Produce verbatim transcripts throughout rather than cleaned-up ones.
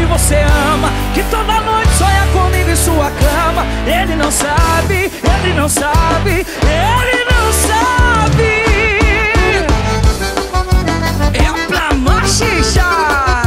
você ama, que toda noite sonha comigo em sua cama. Ele não sabe, ele não sabe, ele não sabe. É pra machichar.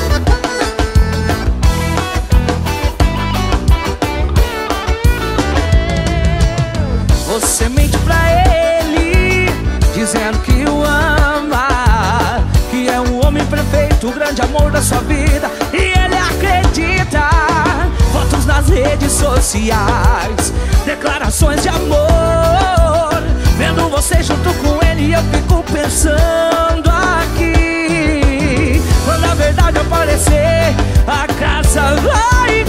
Você mente pra ele, dizendo que o ama, que é um homem perfeito, o grande amor da sua vida. E ele acredita. Fotos nas redes sociais, declarações de amor. Vendo você junto com ele, eu fico pensando aqui. Quando a verdade aparecer, a casa vai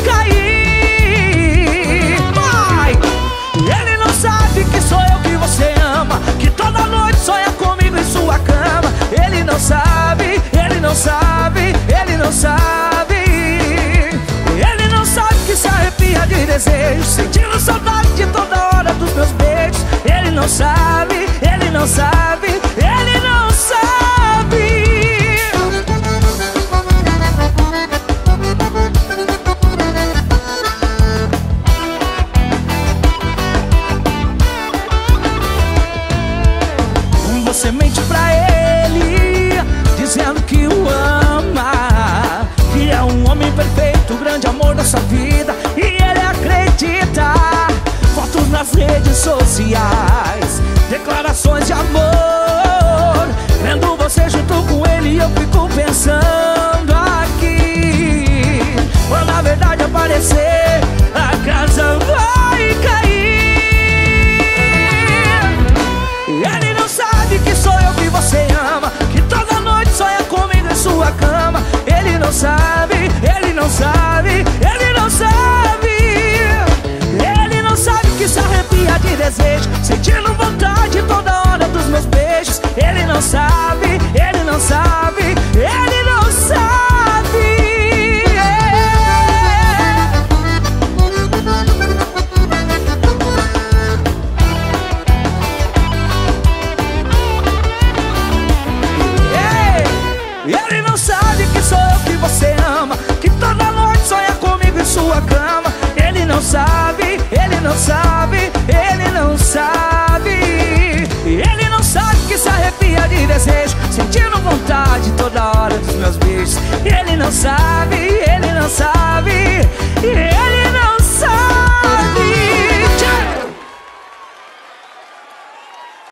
cair. Vai! Ele não sabe que sou eu que você ama, que toda noite sonha comigo em sua cama. Ele não sabe, ele não sabe, ele não sabe. Ele não sabe que se arrepia de desejo, sentindo saudade de toda hora dos meus beijos. Ele não sabe, ele não sabe, ele não sabe. Você mente pra ele, dizendo que o ama, que é um homem perfeito, o grande amor da sua vida. E ele acredita. Fotos nas redes sociais, declarações de amor. Vendo você junto com ele, eu fico pensando aqui. Quando a verdade aparecer, a casa vai cair. Ele não sabe que sou eu que você ama, que toda noite sonha comigo em sua cama. Ele não sabe, ele não sabe, ele não sabe. Ele não sabe que se arrepia de desejo, sentindo vontade toda hora dos meus beijos. Ele não sabe, ele não sabe, ele não sabe. Ele não sabe que sou eu que você ama, que toda noite sonha comigo em sua cama. Ele não sabe, ele não sabe, ele não sabe. Ele não sabe que se arrepia de desejo, sentindo vontade toda hora dos meus beijos. Ele não sabe, ele não sabe.